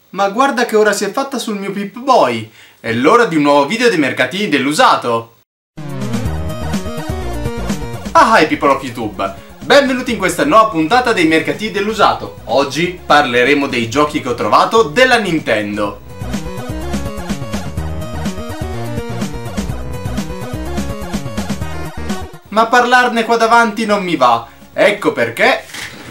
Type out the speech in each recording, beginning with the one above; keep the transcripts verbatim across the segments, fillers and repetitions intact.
Ma guarda che ora si è fatta sul mio Pip-Boy! È l'ora di un nuovo video dei mercatini dell'usato! Ah, hi people of YouTube! Benvenuti in questa nuova puntata dei mercatini dell'usato! Oggi parleremo dei giochi che ho trovato della Nintendo! Ma parlarne qua davanti non mi va! Ecco perché...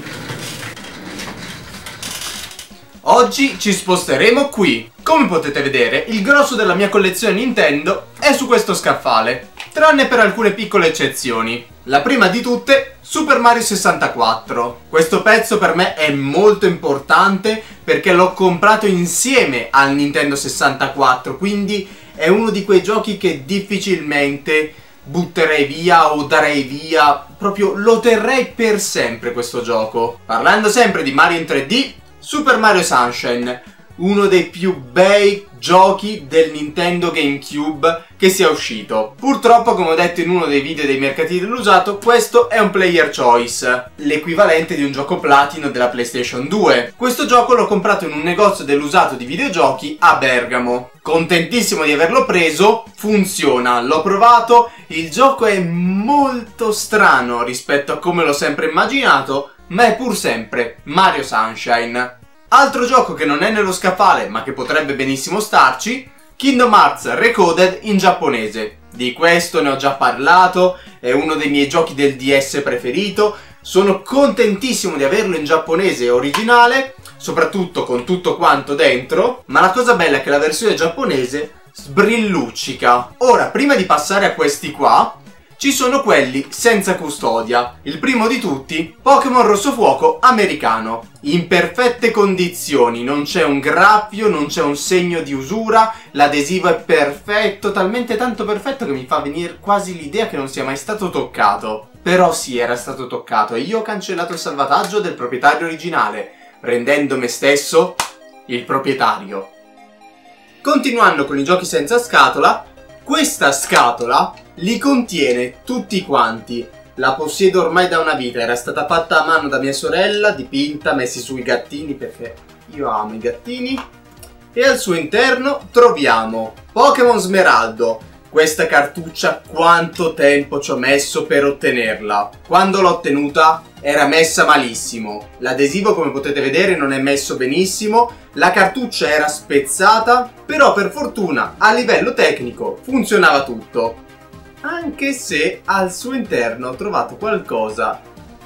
oggi ci sposteremo qui. Come potete vedere, il grosso della mia collezione Nintendo è su questo scaffale, tranne per alcune piccole eccezioni. La prima di tutte, Super Mario sessantaquattro. Questo pezzo per me è molto importante perché l'ho comprato insieme al Nintendo sessantaquattro, quindi è uno di quei giochi che difficilmente butterei via o darei via. Proprio lo terrei per sempre questo gioco. Parlando sempre di Mario in tre D, Super Mario Sunshine, uno dei più bei giochi del Nintendo GameCube che sia uscito. Purtroppo, come ho detto in uno dei video dei mercatini dell'usato, questo è un player choice, l'equivalente di un gioco platino della PlayStation due. Questo gioco l'ho comprato in un negozio dell'usato di videogiochi a Bergamo. Contentissimo di averlo preso, funziona, l'ho provato, il gioco è molto strano rispetto a come l'ho sempre immaginato, ma è pur sempre Mario Sunshine. Altro gioco che non è nello scaffale ma che potrebbe benissimo starci, Kingdom Hearts Recoded in giapponese. Di questo ne ho già parlato, è uno dei miei giochi del D S preferito, sono contentissimo di averlo in giapponese originale, soprattutto con tutto quanto dentro, ma la cosa bella è che la versione giapponese sbrilluccica. Ora, prima di passare a questi qua, ci sono quelli senza custodia. Il primo di tutti, Pokémon Rosso Fuoco americano. In perfette condizioni, non c'è un graffio, non c'è un segno di usura, l'adesivo è perfetto, talmente tanto perfetto che mi fa venire quasi l'idea che non sia mai stato toccato. Però sì, era stato toccato e io ho cancellato il salvataggio del proprietario originale, rendendo me stesso il proprietario. Continuando con i giochi senza scatola, questa scatola li contiene tutti quanti. La possiedo ormai da una vita, era stata fatta a mano da mia sorella, dipinta, messi sui gattini perché io amo i gattini. E al suo interno troviamo Pokémon Smeraldo. Questa cartuccia quanto tempo ci ho messo per ottenerla. Quando l'ho ottenuta era messa malissimo. L'adesivo, come potete vedere, non è messo benissimo. La cartuccia era spezzata, però per fortuna a livello tecnico funzionava tutto. Anche se al suo interno ho trovato qualcosa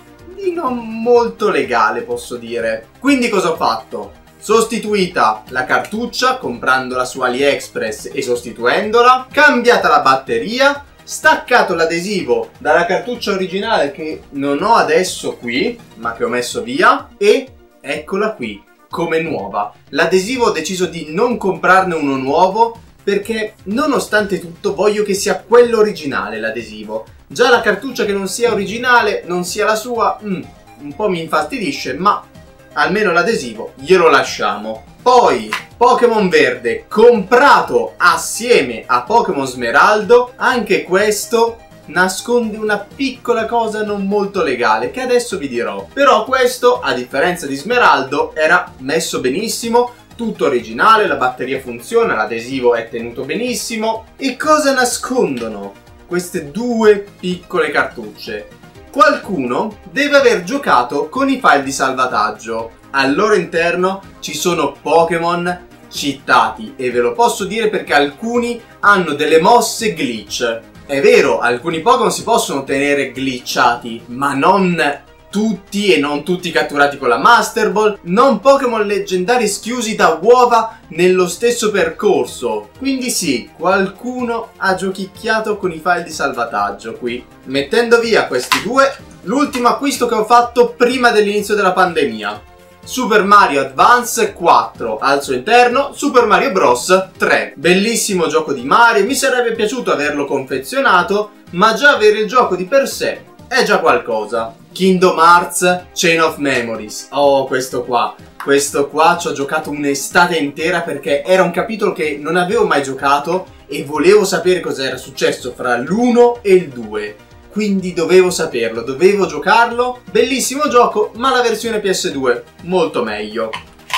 di non molto legale, posso dire. Quindi cosa ho fatto? Sostituita la cartuccia comprandola su AliExpress e sostituendola, cambiata la batteria, staccato l'adesivo dalla cartuccia originale che non ho adesso qui, ma che ho messo via, e eccola qui, come nuova. L'adesivo ho deciso di non comprarne uno nuovo perché nonostante tutto voglio che sia quello originale l'adesivo. Già la cartuccia che non sia originale, non sia la sua, mm, un po' mi infastidisce, ma almeno l'adesivo glielo lasciamo. Poi Pokémon Verde, comprato assieme a Pokémon Smeraldo, anche questo nasconde una piccola cosa non molto legale che adesso vi dirò. Però questo, a differenza di Smeraldo, era messo benissimo, tutto originale, la batteria funziona, l'adesivo è tenuto benissimo. E cosa nascondono queste due piccole cartucce? Qualcuno deve aver giocato con i file di salvataggio. Al loro interno ci sono Pokémon cheatati e ve lo posso dire perché alcuni hanno delle mosse glitch. È vero, alcuni Pokémon si possono tenere glitchati, ma non tutti e non tutti catturati con la Master Ball, non Pokémon leggendari schiusi da uova nello stesso percorso. Quindi sì, qualcuno ha giochicchiato con i file di salvataggio qui. Mettendo via questi due, l'ultimo acquisto che ho fatto prima dell'inizio della pandemia. Super Mario Advance quattro, al suo interno Super Mario Bros tre. Bellissimo gioco di Mario, mi sarebbe piaciuto averlo confezionato, ma già avere il gioco di per sé è già qualcosa. Kingdom Hearts Chain of Memories. Oh, questo qua. Questo qua ci ho giocato un'estate intera perché era un capitolo che non avevo mai giocato e volevo sapere cosa era successo fra l'uno e il due. Quindi dovevo saperlo, dovevo giocarlo. Bellissimo gioco, ma la versione P S due molto meglio.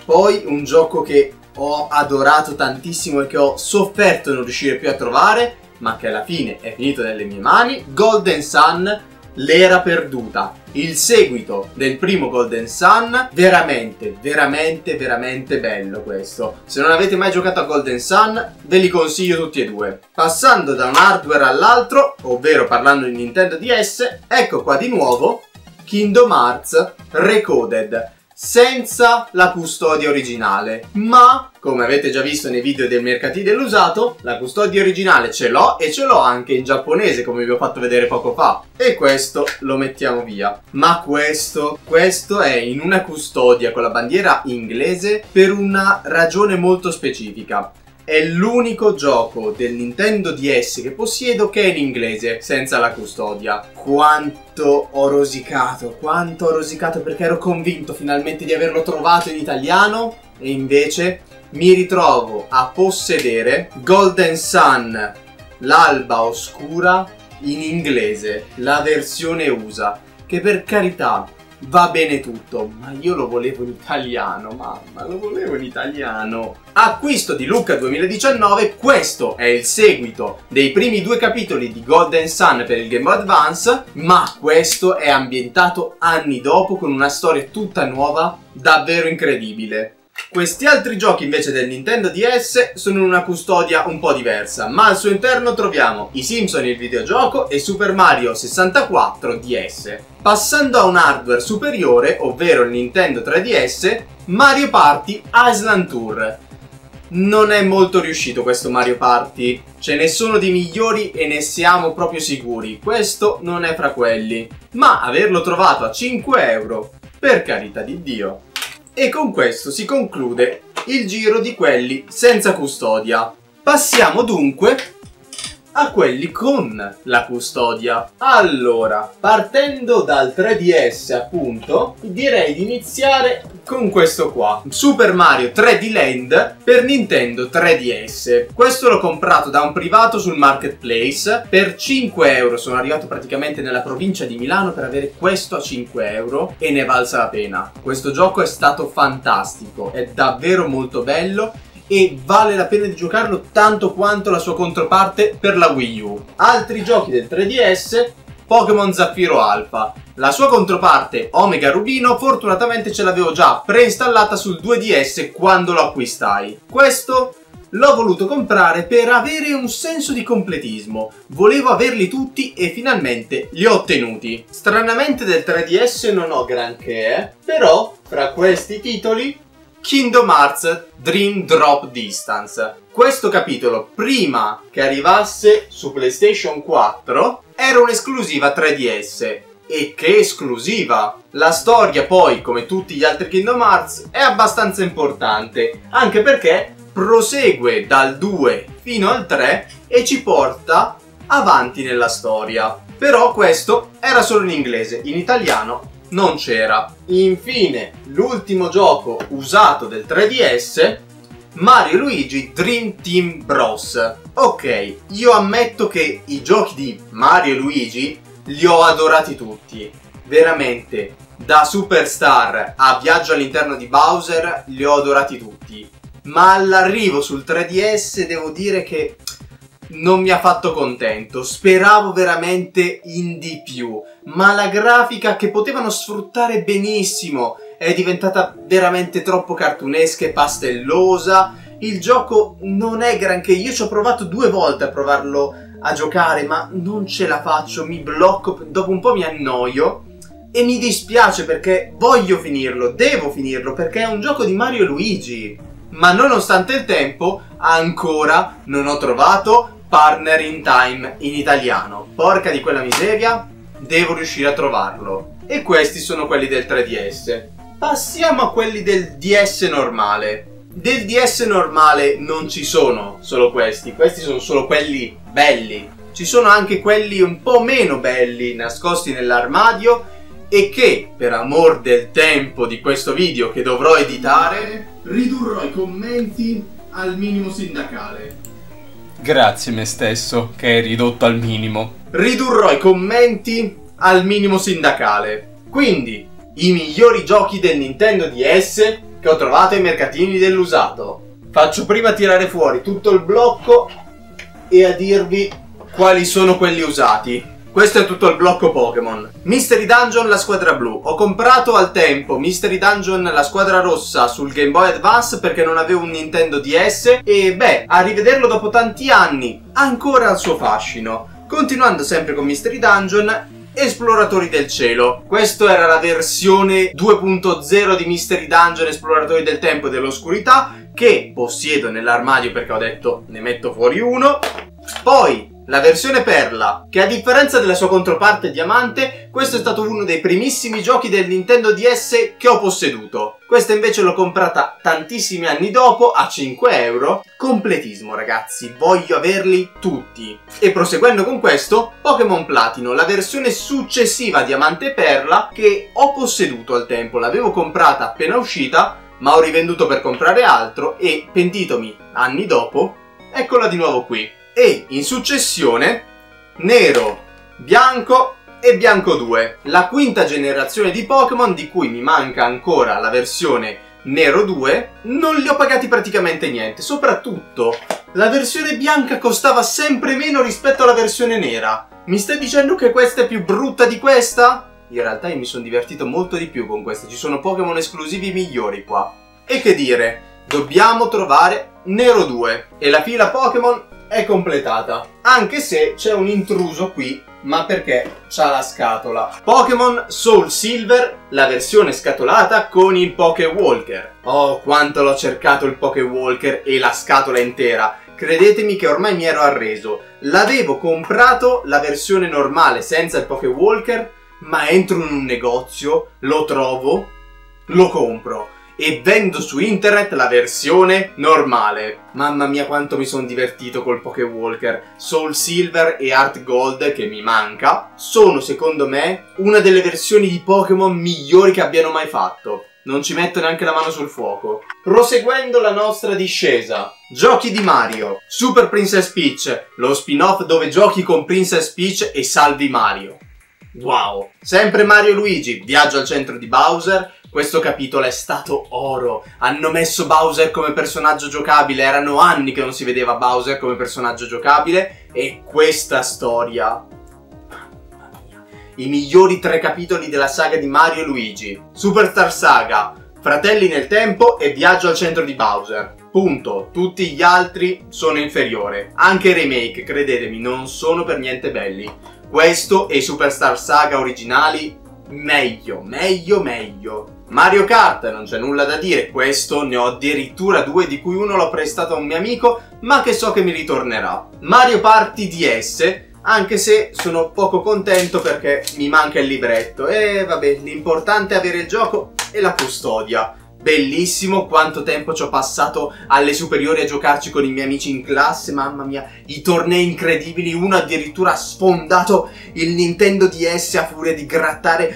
Poi un gioco che ho adorato tantissimo e che ho sofferto non riuscire più a trovare, ma che alla fine è finito nelle mie mani, Golden Sun, l'era perduta. Il seguito del primo Golden Sun, veramente, veramente, veramente bello questo. Se non avete mai giocato a Golden Sun, ve li consiglio tutti e due. Passando da un hardware all'altro, ovvero parlando di Nintendo D S, ecco qua di nuovo Kingdom Hearts Recoded, senza la custodia originale, ma come avete già visto nei video del mercatino dell'usato, la custodia originale ce l'ho e ce l'ho anche in giapponese, come vi ho fatto vedere poco fa, e questo lo mettiamo via. Ma questo, questo è in una custodia con la bandiera inglese per una ragione molto specifica. È l'unico gioco del Nintendo D S che possiedo che è in inglese, senza la custodia. Quanto ho rosicato, quanto ho rosicato, perché ero convinto finalmente di averlo trovato in italiano, e invece mi ritrovo a possedere Golden Sun, l'alba oscura, in inglese, la versione U S A, che per carità va bene tutto, ma io lo volevo in italiano, mamma, lo volevo in italiano. Acquisto di Lucca duemiladiciannove, questo è il seguito dei primi due capitoli di Golden Sun per il Game Boy Advance, ma questo è ambientato anni dopo con una storia tutta nuova, davvero incredibile. Questi altri giochi invece del Nintendo D S sono in una custodia un po' diversa, ma al suo interno troviamo i Simpson il videogioco e Super Mario sessantaquattro D S. Passando a un hardware superiore, ovvero il Nintendo tre D S, Mario Party Island Tour. Non è molto riuscito questo Mario Party, ce ne sono di migliori e ne siamo proprio sicuri, questo non è fra quelli, ma averlo trovato a cinque euro, per carità di Dio. E con questo si conclude il giro di quelli senza custodia. Passiamo dunque a quelli con la custodia. Allora, partendo dal tre D S appunto, direi di iniziare con questo qua, Super Mario tre D Land per Nintendo tre D S. Questo l'ho comprato da un privato sul marketplace per cinque euro. Sono arrivato praticamente nella provincia di Milano per avere questo a cinque euro e ne valsa la pena. Questo gioco è stato fantastico, è davvero molto bello e vale la pena di giocarlo tanto quanto la sua controparte per la Wii U. Altri giochi del tre D S, Pokémon Zaffiro Alpha. La sua controparte Omega Rubino fortunatamente ce l'avevo già preinstallata sul due D S quando lo acquistai. Questo l'ho voluto comprare per avere un senso di completismo. Volevo averli tutti e finalmente li ho ottenuti. Stranamente del tre D S non ho granché, eh? Però fra questi titoli Kingdom Hearts Dream Drop Distance. Questo capitolo, prima che arrivasse su PlayStation quattro, era un'esclusiva tre D S. E che esclusiva! La storia poi, come tutti gli altri Kingdom Hearts, è abbastanza importante, anche perché prosegue dal due fino al tre e ci porta avanti nella storia. Però questo era solo in inglese, in italiano non c'era. Infine, l'ultimo gioco usato del tre D S, Mario e Luigi Dream Team Bros. Ok, io ammetto che i giochi di Mario e Luigi li ho adorati tutti. Veramente, da Superstar a Viaggio all'interno di Bowser, li ho adorati tutti. Ma all'arrivo sul tre D S devo dire che non mi ha fatto contento, speravo veramente in di più, ma la grafica che potevano sfruttare benissimo è diventata veramente troppo cartunesca e pastellosa. Il gioco non è granché, io ci ho provato due volte a provarlo a giocare, ma non ce la faccio, mi blocco, dopo un po' mi annoio e mi dispiace perché voglio finirlo, devo finirlo perché è un gioco di Mario e Luigi. Ma nonostante il tempo, ancora non ho trovato Partner in Time in italiano. Porca di quella miseria, devo riuscire a trovarlo. E questi sono quelli del tre D S. Passiamo a quelli del D S normale. Del D S normale non ci sono solo questi, questi sono solo quelli belli. Ci sono anche quelli un po' meno belli nascosti nell'armadio e che, per amor del tempo di questo video che dovrò editare, ridurrò i commenti al minimo sindacale. Grazie me stesso, che hai ridotto al minimo. Ridurrò i commenti al minimo sindacale. Quindi, i migliori giochi del Nintendo D S che ho trovato ai mercatini dell'usato. Faccio prima tirare fuori tutto il blocco e a dirvi quali sono quelli usati. Questo è tutto il blocco Pokémon. Mystery Dungeon la squadra blu. Ho comprato al tempo Mystery Dungeon la squadra rossa sul Game Boy Advance perché non avevo un Nintendo D S e beh, a rivederlo dopo tanti anni ancora ha il suo fascino. Continuando sempre con Mystery Dungeon, Esploratori del cielo. Questa era la versione due punto zero di Mystery Dungeon Esploratori del tempo e dell'oscurità che possiedo nell'armadio perché ho detto ne metto fuori uno. Poi la versione perla, che a differenza della sua controparte diamante, questo è stato uno dei primissimi giochi del Nintendo D S che ho posseduto. Questa invece l'ho comprata tantissimi anni dopo a cinque euro. Completismo ragazzi, voglio averli tutti. E proseguendo con questo, Pokémon Platino, la versione successiva diamante e perla che ho posseduto al tempo. L'avevo comprata appena uscita, ma ho rivenduto per comprare altro e pentitomi anni dopo, eccola di nuovo qui. E in successione nero, bianco e bianco due, la quinta generazione di Pokémon di cui mi manca ancora la versione nero due. Non li ho pagati praticamente niente, soprattutto la versione bianca costava sempre meno rispetto alla versione nera. Mi stai dicendo che questa è più brutta di questa? In realtà io mi sono divertito molto di più con questa, ci sono Pokémon esclusivi migliori qua. E che dire, dobbiamo trovare nero due e la fila Pokémon è completata, anche se c'è un intruso qui, ma perché c'ha la scatola. Pokémon Soul Silver, la versione scatolata con il Pokéwalker. Oh, quanto l'ho cercato il Pokéwalker e la scatola intera. Credetemi che ormai mi ero arreso. L'avevo comprato la versione normale senza il Pokéwalker, ma entro in un negozio, lo trovo, lo compro. E vendo su internet la versione normale. Mamma mia quanto mi sono divertito col Pokéwalker. Soul Silver e Heart Gold, che mi manca, sono secondo me una delle versioni di Pokémon migliori che abbiano mai fatto. Non ci metto neanche la mano sul fuoco. Proseguendo la nostra discesa, giochi di Mario. Super Princess Peach, lo spin-off dove giochi con Princess Peach e salvi Mario. Wow. Sempre Mario e Luigi, viaggio al centro di Bowser. Questo capitolo è stato oro. Hanno messo Bowser come personaggio giocabile. Erano anni che non si vedeva Bowser come personaggio giocabile. E questa storia, mamma mia, i migliori tre capitoli della saga di Mario e Luigi. Superstar Saga, Fratelli nel tempo e Viaggio al centro di Bowser. Punto. Tutti gli altri sono inferiori. Anche i remake, credetemi, non sono per niente belli. Questo e i Superstar Saga originali, meglio, meglio, meglio. Mario Kart, non c'è nulla da dire, questo ne ho addirittura due di cui uno l'ho prestato a un mio amico, ma che so che mi ritornerà. Mario Party D S, anche se sono poco contento perché mi manca il libretto. E vabbè, l'importante è avere il gioco e la custodia. Bellissimo, quanto tempo ci ho passato alle superiori a giocarci con i miei amici in classe, mamma mia, i tornei incredibili, uno addirittura ha sfondato il Nintendo D S a furia di grattare.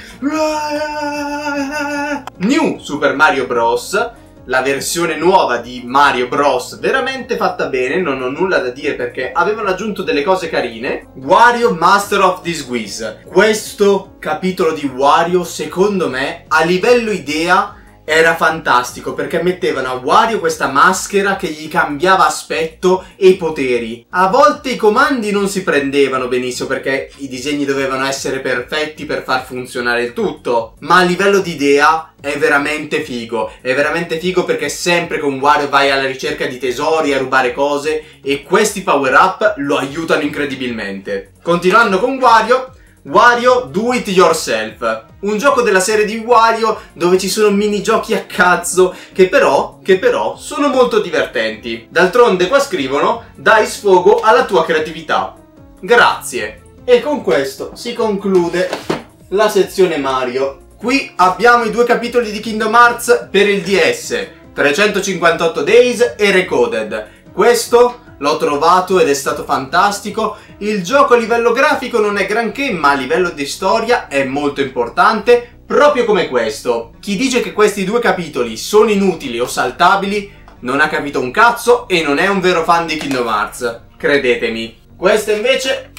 New Super Mario Bros, la versione nuova di Mario Bros, veramente fatta bene, non ho nulla da dire perché avevano aggiunto delle cose carine. Wario Master of Disguise, questo capitolo di Wario secondo me a livello idea era fantastico perché mettevano a Wario questa maschera che gli cambiava aspetto e poteri. A volte i comandi non si prendevano benissimo perché i disegni dovevano essere perfetti per far funzionare il tutto, ma a livello di idea è veramente figo. È veramente figo perché sempre con Wario vai alla ricerca di tesori, a rubare cose e questi power up lo aiutano incredibilmente. Continuando con Wario, Wario Do It Yourself, un gioco della serie di Wario dove ci sono minigiochi a cazzo che però, che però sono molto divertenti. D'altronde qua scrivono dai sfogo alla tua creatività. Grazie. E con questo si conclude la sezione Mario. Qui abbiamo i due capitoli di Kingdom Hearts per il D S, trecentocinquantotto Days e Recoded. Questo l'ho trovato ed è stato fantastico. Il gioco a livello grafico non è granché, ma a livello di storia è molto importante, proprio come questo. Chi dice che questi due capitoli sono inutili o saltabili non ha capito un cazzo e non è un vero fan di Kingdom Hearts, credetemi. Questa invece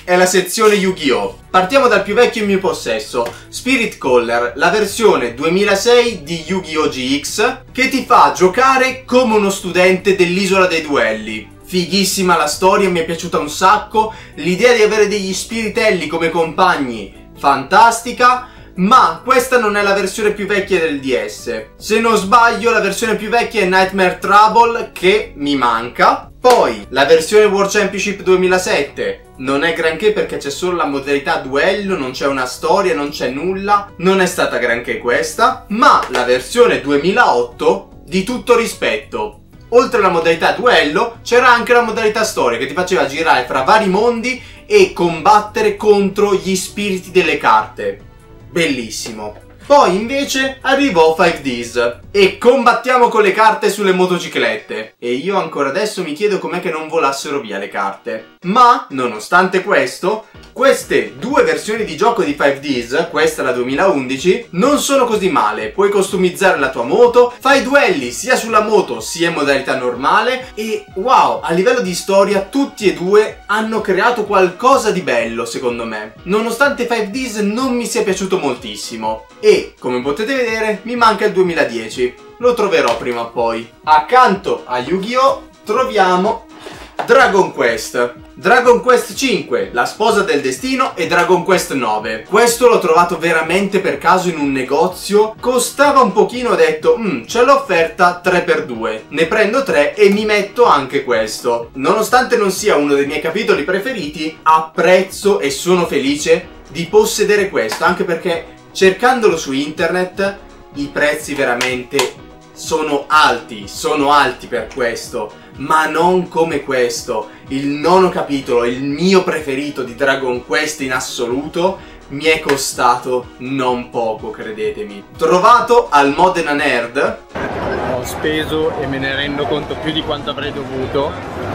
è la sezione Yu-Gi-Oh! Partiamo dal più vecchio in mio possesso, Spirit Caller, la versione duemilasei di Yu-Gi-Oh! G X, che ti fa giocare come uno studente dell'Isola dei Duelli. Fighissima la storia, mi è piaciuta un sacco, l'idea di avere degli spiritelli come compagni, fantastica. Ma questa non è la versione più vecchia del D S. Se non sbaglio, la versione più vecchia è Nightmare Trouble, che mi manca. Poi la versione World Championship duemilasette non è granché perché c'è solo la modalità duello, non c'è una storia, non c'è nulla. Non è stata granché questa. Ma la versione duemilaotto, di tutto rispetto. Oltre alla modalità duello, c'era anche la modalità storia che ti faceva girare fra vari mondi e combattere contro gli spiriti delle carte. Bellissimo. Poi invece arrivò cinque Ds e combattiamo con le carte sulle motociclette. E io ancora adesso mi chiedo com'è che non volassero via le carte. Ma, nonostante questo, queste due versioni di gioco di cinque Ds, questa la duemilaundici, non sono così male. Puoi customizzare la tua moto, fai duelli sia sulla moto sia in modalità normale e wow, a livello di storia tutti e due hanno creato qualcosa di bello secondo me. Nonostante cinque Ds non mi sia piaciuto moltissimo. E, come potete vedere, mi manca il duemiladieci. Lo troverò prima o poi. Accanto a Yu-Gi-Oh! Troviamo Dragon Quest. Dragon Quest cinque, La sposa del destino, e Dragon Quest nove. Questo l'ho trovato veramente per caso in un negozio. Costava un pochino, ho detto, mmm, c'è l'offerta tre per due. Ne prendo tre e mi metto anche questo. Nonostante non sia uno dei miei capitoli preferiti, apprezzo e sono felice di possedere questo. Anche perché cercandolo su internet i prezzi veramente sono alti, sono alti per questo, ma non come questo. Il nono capitolo, il mio preferito di Dragon Quest in assoluto, mi è costato non poco, credetemi. Trovato al Modena Nerd. Ho speso e me ne rendo conto più di quanto avrei dovuto,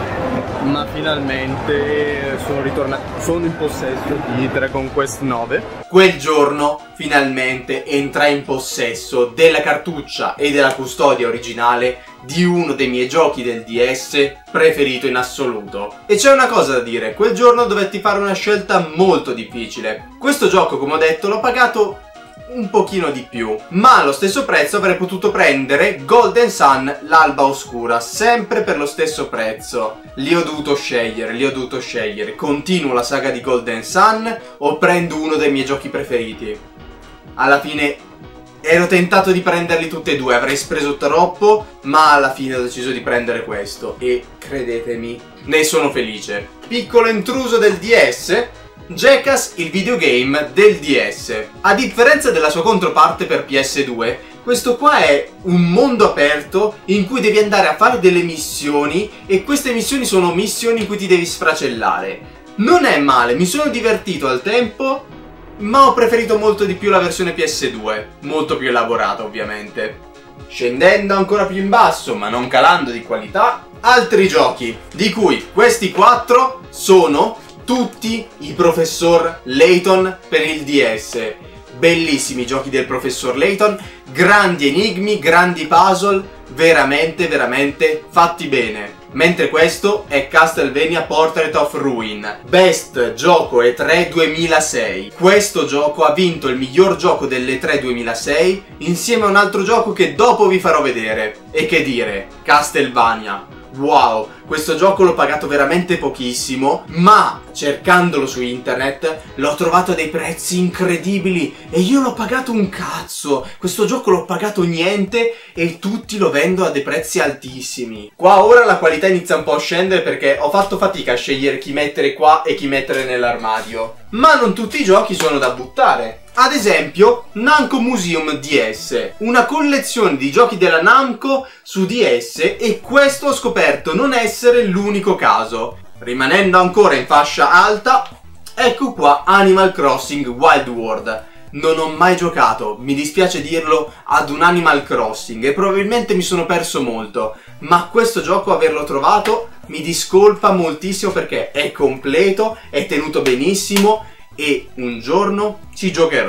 ma finalmente sono ritornato, sono in possesso di Dragon Quest nove. Quel giorno finalmente entrai in possesso della cartuccia e della custodia originale di uno dei miei giochi del D S preferito in assoluto. E c'è una cosa da dire, quel giorno dovetti fare una scelta molto difficile. Questo gioco, come ho detto, l'ho pagato un pochino di più, ma allo stesso prezzo avrei potuto prendere Golden Sun, l'alba oscura, sempre per lo stesso prezzo. Li ho dovuto scegliere, li ho dovuto scegliere. Continuo la saga di Golden Sun o prendo uno dei miei giochi preferiti? Alla fine ero tentato di prenderli tutti e due, avrei speso troppo, ma alla fine ho deciso di prendere questo e credetemi, ne sono felice. Piccolo intruso del D S, Jackass, il videogame del D S. A differenza della sua controparte per P S due, questo qua è un mondo aperto in cui devi andare a fare delle missioni e queste missioni sono missioni in cui ti devi sfracellare. Non è male, mi sono divertito al tempo, ma ho preferito molto di più la versione P S due, molto più elaborata ovviamente. Scendendo ancora più in basso, ma non calando di qualità, altri giochi, di cui questi quattro sono tutti i Professor Layton per il D S. Bellissimi giochi del Professor Layton, grandi enigmi, grandi puzzle, veramente veramente fatti bene. Mentre questo è Castlevania Portrait of Ruin, Best gioco E tre duemilasei. Questo gioco ha vinto il miglior gioco dell'E tre duemilasei insieme a un altro gioco che dopo vi farò vedere. E che dire, Castlevania. Wow, questo gioco l'ho pagato veramente pochissimo, ma cercandolo su internet l'ho trovato a dei prezzi incredibili e io l'ho pagato un cazzo. Questo gioco l'ho pagato niente e tutti lo vendono a dei prezzi altissimi. Qua ora la qualità inizia un po' a scendere perché ho fatto fatica a scegliere chi mettere qua e chi mettere nell'armadio. Ma non tutti i giochi sono da buttare. Ad esempio, Namco Museum D S, una collezione di giochi della Namco su D S, e questo ho scoperto non essere l'unico caso. Rimanendo ancora in fascia alta, ecco qua Animal Crossing Wild World. Non ho mai giocato, mi dispiace dirlo, ad un Animal Crossing e probabilmente mi sono perso molto, ma questo gioco, averlo trovato, mi discolpa moltissimo perché è completo, è tenuto benissimo e un giorno ci giocherò.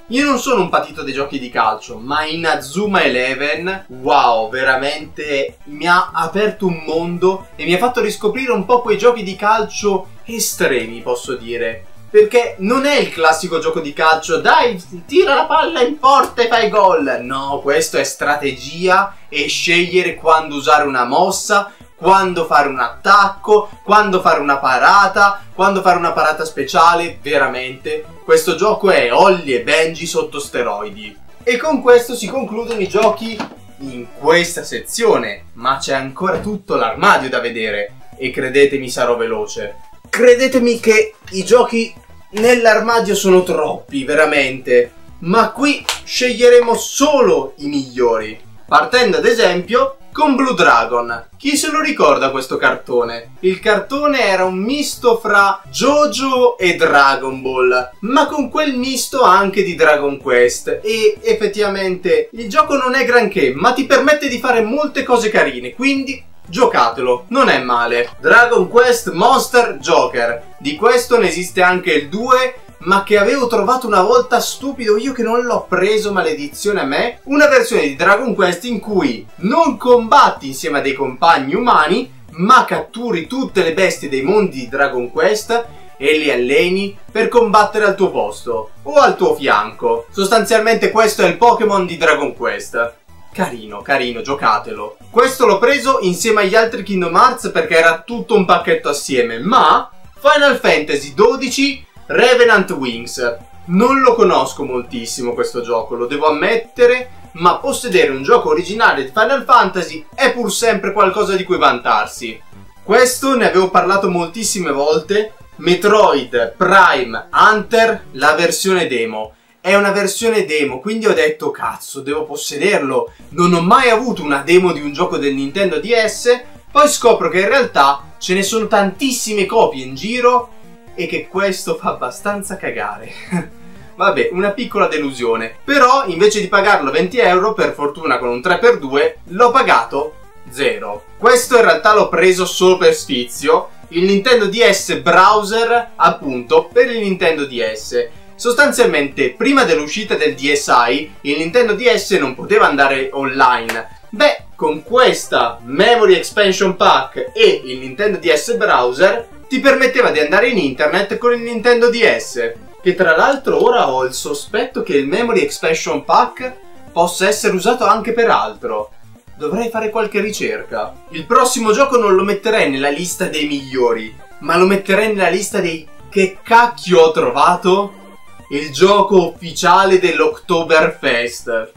Io non sono un patito dei giochi di calcio, ma Inazuma Eleven, wow, veramente mi ha aperto un mondo e mi ha fatto riscoprire un po' quei giochi di calcio estremi, posso dire. Perché non è il classico gioco di calcio, dai, tira la palla in porta e fai gol. No, questo è strategia e scegliere quando usare una mossa, quando fare un attacco, quando fare una parata, quando fare una parata speciale. Veramente, questo gioco è Holly e Benji sotto steroidi. E con questo si concludono i giochi in questa sezione, ma c'è ancora tutto l'armadio da vedere. E credetemi, sarò veloce. Credetemi che i giochi nell'armadio sono troppi, veramente. Ma qui sceglieremo solo i migliori. Partendo ad esempio con Blue Dragon. Chi se lo ricorda questo cartone? Il cartone era un misto fra JoJo e Dragon Ball, ma con quel misto anche di Dragon Quest. E effettivamente il gioco non è granché, ma ti permette di fare molte cose carine, quindi giocatelo, non è male. Dragon Quest Monster Joker. Di questo ne esiste anche il due, ma che avevo trovato una volta stupido io che non l'ho preso, maledizione a me. Una versione di Dragon Quest in cui non combatti insieme a dei compagni umani, ma catturi tutte le bestie dei mondi di Dragon Quest e li alleni per combattere al tuo posto o al tuo fianco. Sostanzialmente questo è il Pokémon di Dragon Quest. Carino, carino, giocatelo. Questo l'ho preso insieme agli altri Kingdom Hearts perché era tutto un pacchetto assieme, ma Final Fantasy dodici Revenant Wings. Non lo conosco moltissimo questo gioco, lo devo ammettere, ma possedere un gioco originale di Final Fantasy è pur sempre qualcosa di cui vantarsi. Questo ne avevo parlato moltissime volte, Metroid Prime Hunter, la versione demo. È una versione demo, quindi ho detto cazzo, devo possederlo. Non ho mai avuto una demo di un gioco del Nintendo D S, poi scopro che in realtà ce ne sono tantissime copie in giro e che questo fa abbastanza cagare. Vabbè, una piccola delusione. Però invece di pagarlo venti euro, per fortuna con un tre per due, l'ho pagato zero. Questo in realtà l'ho preso solo per sfizio, il Nintendo D S Browser, appunto, per il Nintendo D S. Sostanzialmente, prima dell'uscita del D S i, il Nintendo D S non poteva andare online. Beh, con questa Memory Expansion Pack e il Nintendo D S Browser ti permetteva di andare in internet con il Nintendo D S. Che tra l'altro ora ho il sospetto che il Memory Expansion Pack possa essere usato anche per altro. Dovrei fare qualche ricerca. Il prossimo gioco non lo metterei nella lista dei migliori, ma lo metterei nella lista dei che cacchio ho trovato? Il gioco ufficiale dell'Oktoberfest.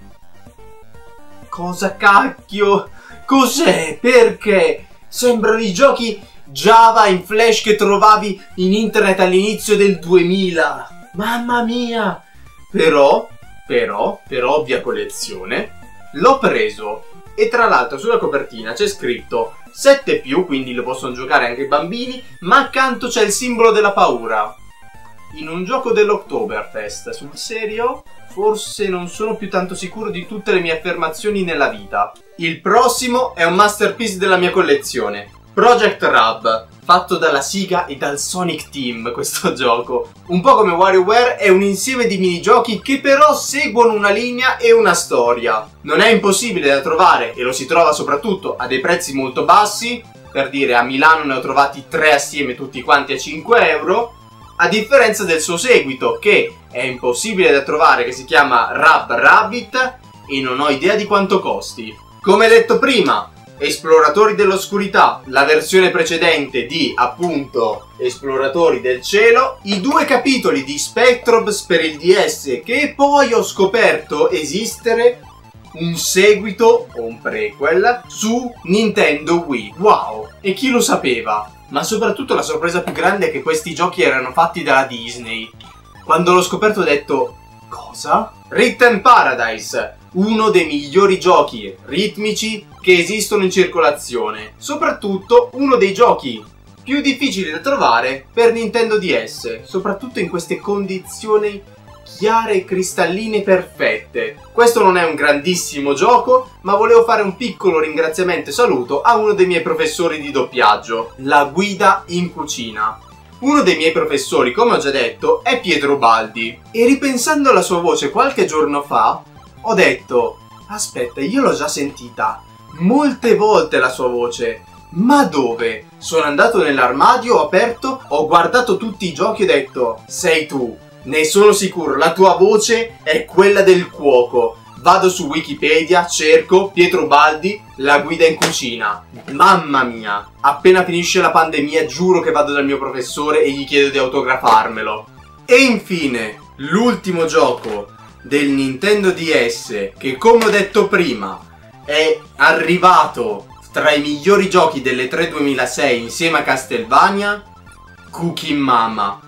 Cosa cacchio? Cos'è? Perché? Sembrano i giochi Java in Flash che trovavi in internet all'inizio del duemila. Mamma mia! Però, però, per ovvia collezione, l'ho preso. E tra l'altro sulla copertina c'è scritto sette più, quindi lo possono giocare anche i bambini, ma accanto c'è il simbolo della paura. In un gioco dell'Oktoberfest, sul serio, forse non sono più tanto sicuro di tutte le mie affermazioni nella vita. Il prossimo è un masterpiece della mia collezione, Project Rub, fatto dalla Sega e dal Sonic Team questo gioco. Un po' come WarioWare è un insieme di minigiochi che però seguono una linea e una storia. Non è impossibile da trovare e lo si trova soprattutto a dei prezzi molto bassi, per dire a Milano ne ho trovati tre assieme tutti quanti a cinque euro, a differenza del suo seguito che è impossibile da trovare, che si chiama Rub Rabbit e non ho idea di quanto costi. Come detto prima, Esploratori dell'Oscurità, la versione precedente di, appunto, Esploratori del Cielo, i due capitoli di Spectrobes per il D S, che poi ho scoperto esistere un seguito o un prequel su Nintendo Wii. Wow! E chi lo sapeva? Ma soprattutto la sorpresa più grande è che questi giochi erano fatti dalla Disney. Quando l'ho scoperto ho detto, cosa? Rhythm Paradise, uno dei migliori giochi ritmici che esistono in circolazione. Soprattutto uno dei giochi più difficili da trovare per Nintendo D S, soprattutto in queste condizioni chiare e cristalline perfette. Questo non è un grandissimo gioco, ma volevo fare un piccolo ringraziamento e saluto a uno dei miei professori di doppiaggio, La Guida in Cucina. Uno dei miei professori, come ho già detto, è Pietro Ubaldi. E ripensando alla sua voce qualche giorno fa, ho detto: aspetta, io l'ho già sentita molte volte la sua voce. Ma dove? Sono andato nell'armadio, ho aperto, ho guardato tutti i giochi e ho detto: sei tu, ne sono sicuro, la tua voce è quella del cuoco. Vado su Wikipedia, cerco Pietro Ubaldi, la guida in cucina. Mamma mia, appena finisce la pandemia giuro che vado dal mio professore e gli chiedo di autografarmelo. E infine, l'ultimo gioco del Nintendo D S, che come ho detto prima è arrivato tra i migliori giochi delle tre duemilasei insieme a Castlevania, Cooking Mama.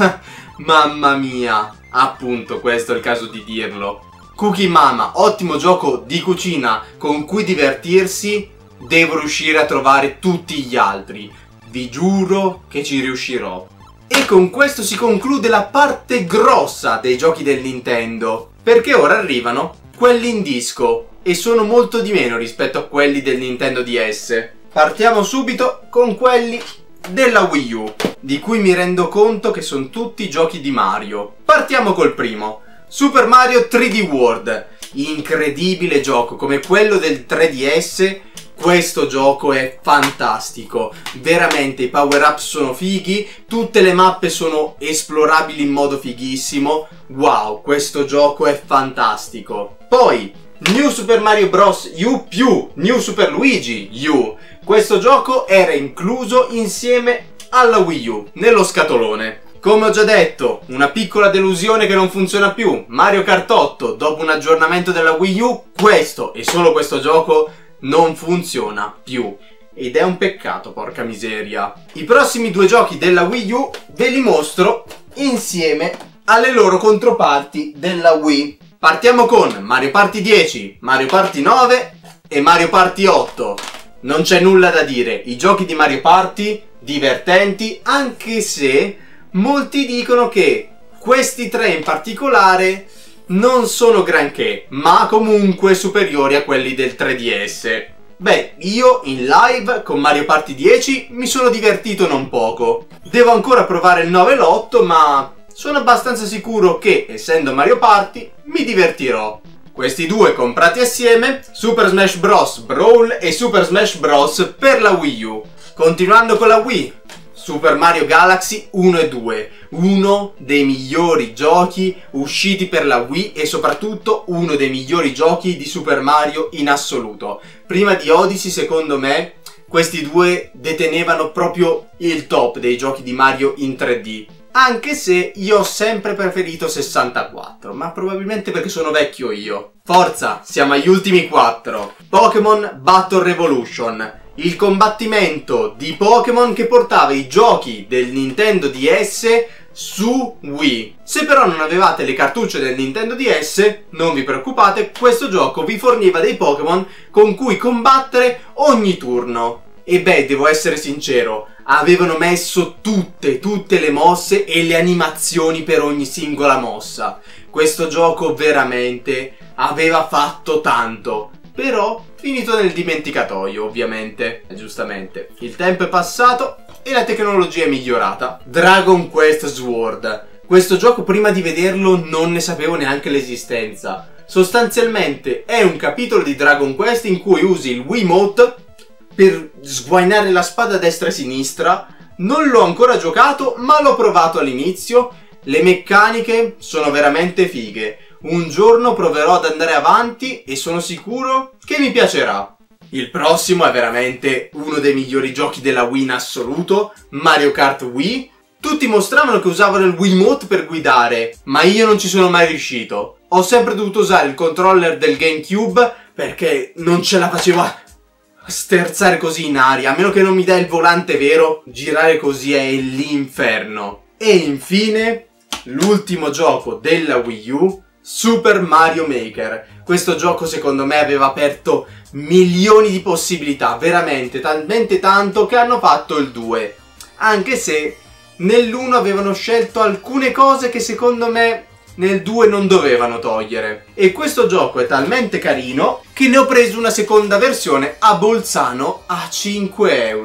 Mamma mia, appunto, questo è il caso di dirlo. Cooking Mama, ottimo gioco di cucina con cui divertirsi. Devo riuscire a trovare tutti gli altri, vi giuro che ci riuscirò. E con questo si conclude la parte grossa dei giochi del Nintendo, perché ora arrivano quelli in disco e sono molto di meno rispetto a quelli del Nintendo D S. Partiamo subito con quelli della Wii U, di cui mi rendo conto che sono tutti giochi di Mario. Partiamo col primo, Super Mario tre D World. Incredibile gioco, come quello del tre D S. Questo gioco è fantastico, veramente i power up sono fighi, tutte le mappe sono esplorabili in modo fighissimo. Wow, questo gioco è fantastico. Poi New Super Mario Bros. U più New Super Luigi U. Questo gioco era incluso insieme alla Wii U nello scatolone. Come ho già detto, una piccola delusione che non funziona più, Mario Kart otto. Dopo un aggiornamento della Wii U, questo e solo questo gioco non funziona più. Ed è un peccato, porca miseria. I prossimi due giochi della Wii U ve li mostro insieme alle loro controparti della Wii. Partiamo con Mario Party dieci, Mario Party nove e Mario Party otto. Non c'è nulla da dire, i giochi di Mario Party divertenti, anche se molti dicono che questi tre in particolare non sono granché, ma comunque superiori a quelli del tre D S. Beh, io in live con Mario Party dieci mi sono divertito non poco. Devo ancora provare il nove e l'otto, ma sono abbastanza sicuro che, essendo Mario Party, mi divertirò. Questi due comprati assieme, Super Smash Bros. Brawl e Super Smash Bros. Per la Wii U. Continuando con la Wii, Super Mario Galaxy uno e due, uno dei migliori giochi usciti per la Wii e soprattutto uno dei migliori giochi di Super Mario in assoluto. Prima di Odyssey, secondo me, questi due detenevano proprio il top dei giochi di Mario in tre D. Anche se io ho sempre preferito sessantaquattro, ma probabilmente perché sono vecchio io. Forza, siamo agli ultimi quattro. Pokémon Battle Revolution. Il combattimento di Pokémon che portava i giochi del Nintendo D S su Wii. Se però non avevate le cartucce del Nintendo D S, non vi preoccupate, questo gioco vi forniva dei Pokémon con cui combattere ogni turno. E beh, devo essere sincero, avevano messo tutte, tutte le mosse e le animazioni per ogni singola mossa. Questo gioco veramente aveva fatto tanto. Però finito nel dimenticatoio, ovviamente, giustamente. Il tempo è passato e la tecnologia è migliorata. Dragon Quest Sword. Questo gioco prima di vederlo non ne sapevo neanche l'esistenza. Sostanzialmente è un capitolo di Dragon Quest in cui usi il Wiimote per sguainare la spada a destra e a sinistra. Non l'ho ancora giocato, ma l'ho provato all'inizio. Le meccaniche sono veramente fighe. Un giorno proverò ad andare avanti e sono sicuro che mi piacerà. Il prossimo è veramente uno dei migliori giochi della Wii in assoluto, Mario Kart Wii. Tutti mostravano che usavano il Wiimote per guidare, ma io non ci sono mai riuscito. Ho sempre dovuto usare il controller del GameCube perché non ce la facevo a sterzare così in aria. A meno che non mi dai il volante vero, girare così è l'inferno. E infine, l'ultimo gioco della Wii U, Super Mario Maker. Questo gioco secondo me aveva aperto milioni di possibilità, veramente, talmente tanto che hanno fatto il due. Anche se nell'uno avevano scelto alcune cose che secondo me nel due non dovevano togliere. E questo gioco è talmente carino che ne ho preso una seconda versione a Bolzano a cinque euro.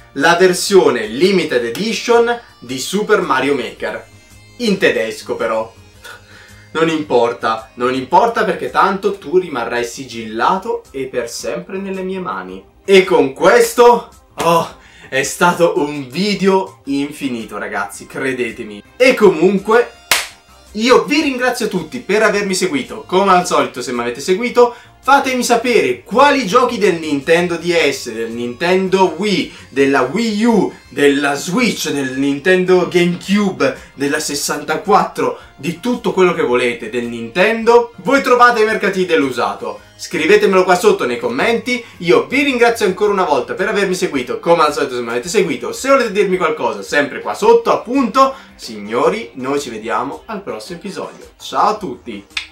la versione limited edition di Super Mario Maker. In tedesco però. Non importa, non importa perché tanto tu rimarrai sigillato e per sempre nelle mie mani. E con questo... Oh, è stato un video infinito ragazzi, credetemi. E comunque... io vi ringrazio tutti per avermi seguito. Come al solito, se mi avete seguito, fatemi sapere quali giochi del Nintendo D S, del Nintendo Wii, della Wii U, della Switch, del Nintendo GameCube, della sessantaquattro, di tutto quello che volete del Nintendo, voi trovate ai mercatini dell'usato. Scrivetemelo qua sotto nei commenti. Io vi ringrazio ancora una volta per avermi seguito. Come al solito, se mi avete seguito, se volete dirmi qualcosa, sempre qua sotto appunto. Signori, noi ci vediamo al prossimo episodio. Ciao a tutti!